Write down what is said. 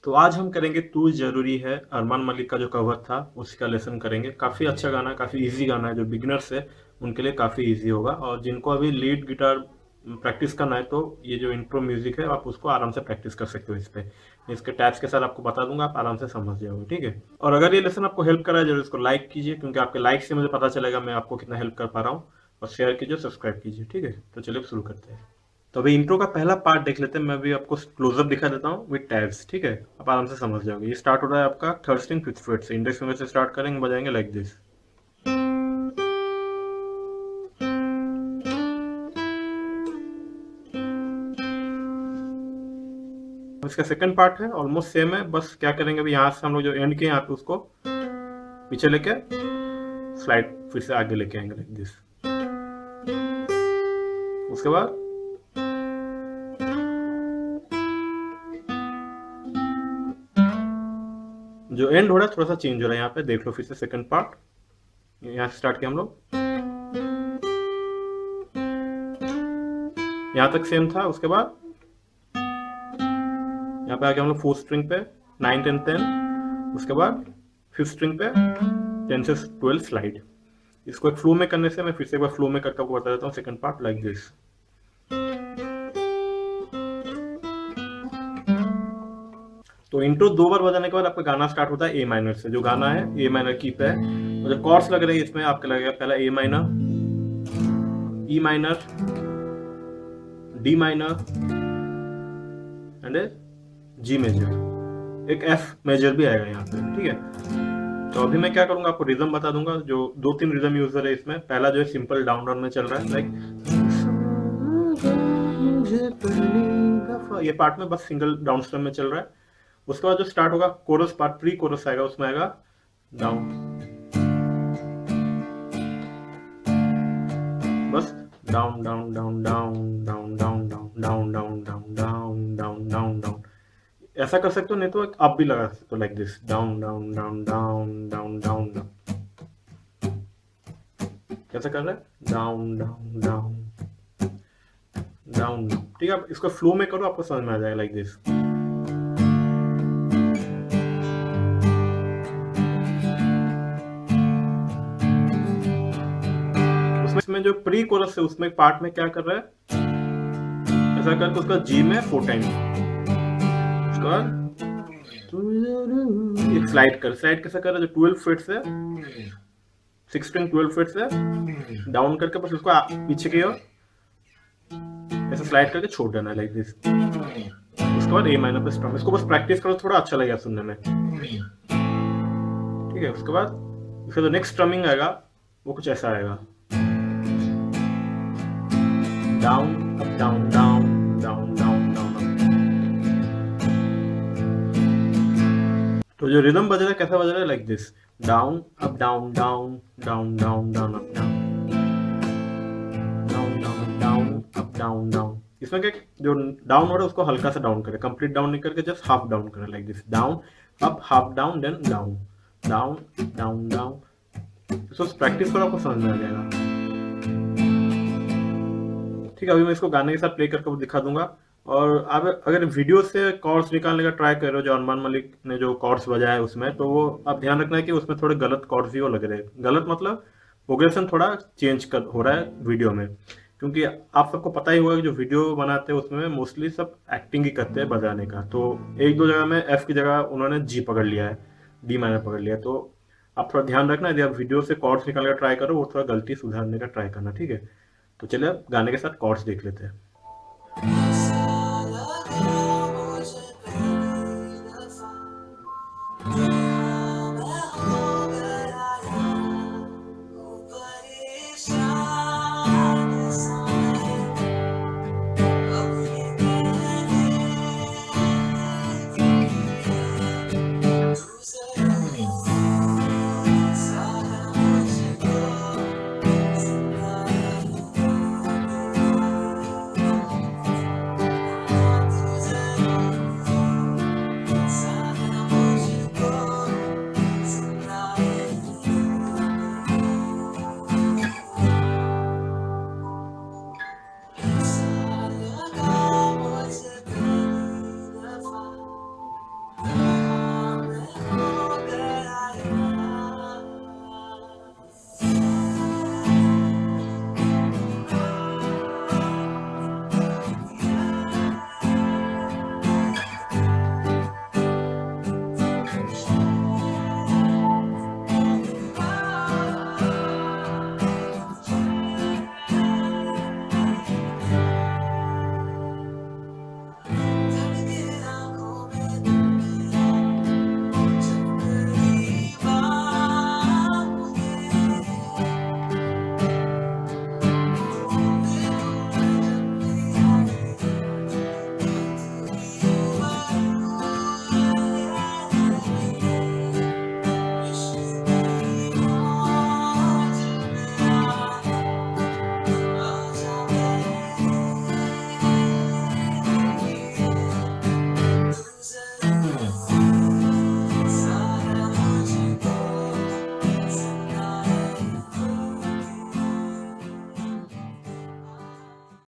तो आज हम करेंगे तू जरूरी है, अरमान मलिक का जो कवर था उसी का लेसन करेंगे। काफ़ी अच्छा गाना है, काफ़ी इजी गाना है। जो बिगिनर्स है उनके लिए काफ़ी इजी होगा, और जिनको अभी लीड गिटार प्रैक्टिस करना है तो ये जो इंट्रो म्यूजिक है आप उसको आराम से प्रैक्टिस कर सकते हो। इस पे इसके टैब्स के साथ आपको बता दूंगा, आप आराम से समझ जाओगे। ठीक है, और अगर ये लेसन आपको हेल्प करा है जरूर इसको लाइक कीजिए, क्योंकि आपके लाइक से मुझे पता चलेगा मैं आपको कितना हेल्प कर पा रहा हूँ। और शेयर कीजिए, सब्सक्राइब कीजिए। ठीक है, तो चलिए शुरू करते हैं। तो अभी इंट्रो का पहला पार्ट देख लेते हैं। मैं अभी आपको क्लोजअप दिखा देता हूँ विद टैब्स। ठीक है, आप आराम से समझ जाओगे। ये स्टार्ट हो रहा है आपका थर्ड स्ट्रिंग फिफ्थ फ्रेट से। इंडेक्स फिंगर से स्टार्ट करेंगे, बजाएंगे लाइक दिस। इसका सेकंड पार्ट है, ऑलमोस्ट सेम है। बस क्या करेंगे, अभी यहाँ से हम लोग जो एंड किए यहाँ पे उसको पीछे लेके स्लाइड फिर से आगे लेके आएंगे लाइक दिस। उसके बाद जो एंड हो रहा है थोड़ा सा चेंज हो रहा है, यहाँ पे देख लो। फिर से सेकंड पार्ट यहाँ से स्टार्ट किया हम लोग, यहाँ तक सेम था। उसके बाद यहाँ पे आके हम लोग फोर्थ स्ट्रिंग पे 9 10 10। उसके बाद फिफ्थ स्ट्रिंग पे 10 से 12 स्लाइड। इसको एक फ्लो में करने से मैं फिर से एक बार फ्लो में करके आपको बता देता हूँ सेकंड पार्ट लाइक दिस। तो इंट्रो 2 बार बजाने के बाद आपका गाना स्टार्ट होता है ए माइनर से। जो गाना है ए माइनर की पे है, और जो कॉर्ड्स लग रहे हैं इसमें आपके लगेगा पहला A minor, E minor, D minor and G major. एक एफ मेजर भी आएगा यहाँ पे। ठीक है, तो अभी मैं क्या करूंगा, आपको रिदम बता दूंगा। जो 2-3 रिदम यूजर है इसमें। पहला जो है सिंपल डाउन डाउन में चल रहा है लाइक, ये पार्ट में बस सिंगल डाउन स्ट्रम में चल रहा है। उसके बाद जो स्टार्ट होगा कोरस पार्ट, प्री कोरस आएगा, उसमें आएगा डाउन, बस down down down down down down down down down down down down down down. ऐसा कर सकते हो, नहीं तो एक अप भी लगा सकते हो like this, down down down down down down down. कैसे कर रहे हैं, डाउन डाउन डाउन डाउन। ठीक है, आप इसको फ्लो में करो, आपको समझ में आ जाएगा लाइक दिस। उसमें जो प्री कोरस है उसमें पार्ट में क्या कर रहा है, ऐसा करके उसका जी में 4 टाइम, उसका एक स्लाइड कर। स्लाइड कैसा कर रहा है, जो 12 फ्रेट्स है, 6 स्ट्रिंग 12 फ्रेट्स है, डाउन करके बस उसको पीछे की ओर ऐसे स्लाइड करके छोड़ देना है लाइक दिस। उसके बाद ए माइनर पे स्ट्रम। इसको बस प्रैक्टिस करो, थोड़ा अच्छा लगेगा सुनने में। ठीक है, उसके बाद इसका जो नेक्स्ट स्ट्रमिंग आएगा वो कुछ ऐसा आएगा, down up down down down down down up. तो जो रिदम बज रहा है कैसा बज रहा है, like this, down up down down down down down up down down down down up down down. इसमें क्या, जो डाउन हो रहा है उसको हल्का सा डाउन करें, कंप्लीट डाउन नहीं करके जस्ट हाफ डाउन करें like this, down up half down then down down down down. इसको प्रैक्टिस करो, आपको समझ में आ जाएगा। ठीक है, अभी मैं इसको गाने के साथ प्ले करके दिखा दूंगा। और आप अगर वीडियो से कॉर्ड्स निकालने का ट्राई कर रहे हो, जो अरमान मलिक ने जो कॉर्ड्स बजाया है उसमें, तो वो आप ध्यान रखना है कि उसमें थोड़े गलत कॉर्ड्स भी वो लग रहे हैं। गलत मतलब प्रोग्रेशन थोड़ा चेंज हो रहा है वीडियो में, क्योंकि आप सबको पता ही होगा कि जो वीडियो बनाते हैं उसमें मोस्टली सब एक्टिंग ही करते हैं बजाने का। तो 1-2 जगह में एफ की जगह उन्होंने जी पकड़ लिया है, डी माइनर पकड़ लिया है। तो आप थोड़ा ध्यान रखना, यदि आप वीडियो से कॉर्ड्स निकालने का ट्राई करो वो थोड़ा गलती सुधारने का ट्राई करना। ठीक है, तो चलिए अब गाने के साथ कॉर्ड्स देख लेते हैं।